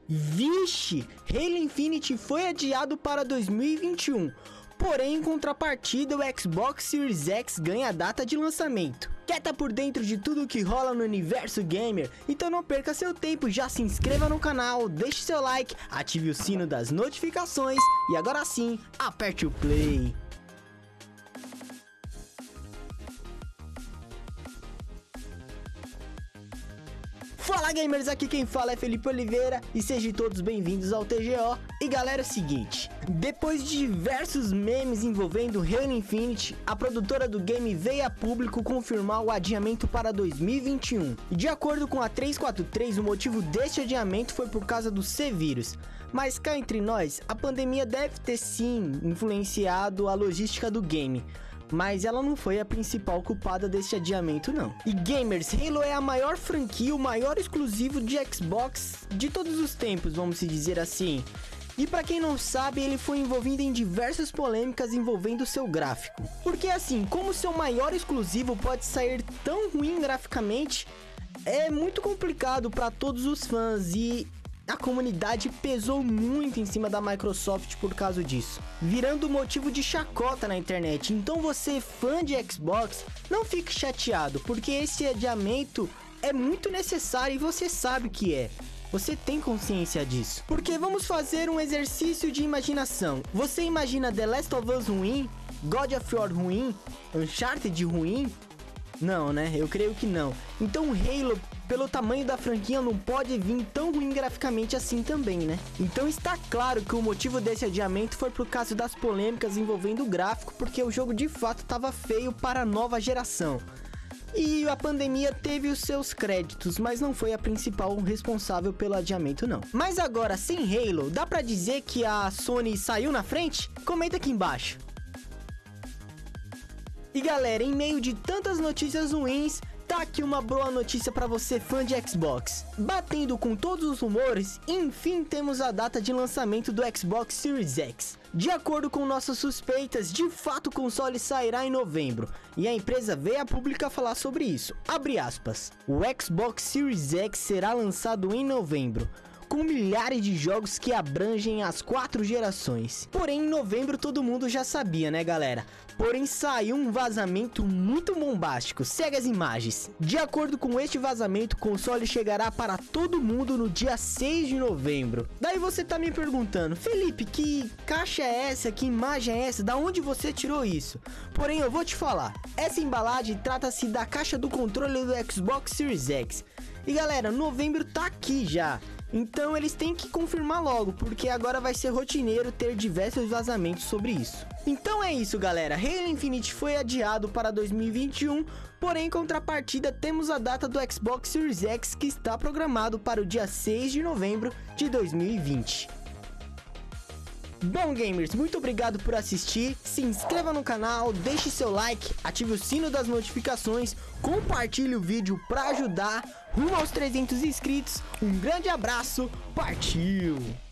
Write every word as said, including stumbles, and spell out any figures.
Vixe, Halo Infinite foi adiado para dois mil e vinte e um. Porém, em contrapartida, o Xbox Series X ganha a data de lançamento. Quer tá por dentro de tudo que rola no universo gamer? Então não perca seu tempo, já se inscreva no canal, deixe seu like, ative o sino das notificações e agora sim, aperte o play. Fala gamers, aqui quem fala é Felipe Oliveira e sejam todos bem-vindos ao T G O. E galera, é o seguinte, depois de diversos memes envolvendo Halo Infinite, a produtora do game veio a público confirmar o adiamento para dois mil e vinte e um. E de acordo com a trezentos e quarenta e três, o motivo deste adiamento foi por causa do C-Vírus. Mas cá entre nós, a pandemia deve ter sim influenciado a logística do game, mas ela não foi a principal culpada desse adiamento não. E gamers, Halo é a maior franquia, o maior exclusivo de Xbox de todos os tempos, vamos se dizer assim. E pra quem não sabe, ele foi envolvido em diversas polêmicas envolvendo seu gráfico. Porque assim, como seu maior exclusivo pode sair tão ruim graficamente, é muito complicado para todos os fãs e a comunidade pesou muito em cima da Microsoft por causa disso, virando motivo de chacota na internet. Então você, fã de Xbox, não fique chateado, porque esse adiamento é muito necessário e você sabe que é. Você tem consciência disso. Porque vamos fazer um exercício de imaginação. Você imagina The Last of Us ruim? God of War ruim? Uncharted ruim? Não, né? Eu creio que não. Então Halo, pelo tamanho da franquia, não pode vir tão ruim graficamente assim também, né? Então está claro que o motivo desse adiamento foi por causa das polêmicas envolvendo o gráfico, porque o jogo de fato estava feio para a nova geração. E a pandemia teve os seus créditos, mas não foi a principal responsável pelo adiamento não. Mas agora, sem Halo, dá pra dizer que a Sony saiu na frente? Comenta aqui embaixo. E galera, em meio de tantas notícias ruins, tá aqui uma boa notícia para você, fã de Xbox. Batendo com todos os rumores, enfim temos a data de lançamento do Xbox Series X. De acordo com nossas suspeitas, de fato o console sairá em novembro, e a empresa veio a público falar sobre isso. Abre aspas. O Xbox Series X será lançado em novembro, com milhares de jogos que abrangem as quatro gerações. Porém, em novembro todo mundo já sabia, né galera? Porém, saiu um vazamento muito bombástico. Segue as imagens. De acordo com este vazamento, o console chegará para todo mundo no dia seis de novembro. Daí você tá me perguntando, Felipe, que caixa é essa? Que imagem é essa? Da onde você tirou isso? Porém, eu vou te falar. Essa embalagem trata-se da caixa do controle do Xbox Series X. E galera, novembro tá aqui já. Então eles têm que confirmar logo, porque agora vai ser rotineiro ter diversos vazamentos sobre isso. Então é isso galera, Halo Infinite foi adiado para dois mil e vinte e um, porém em contrapartida temos a data do Xbox Series X que está programado para o dia seis de novembro de dois mil e vinte. Bom gamers, muito obrigado por assistir, se inscreva no canal, deixe seu like, ative o sino das notificações, compartilhe o vídeo para ajudar rumo aos trezentos inscritos, um grande abraço, partiu!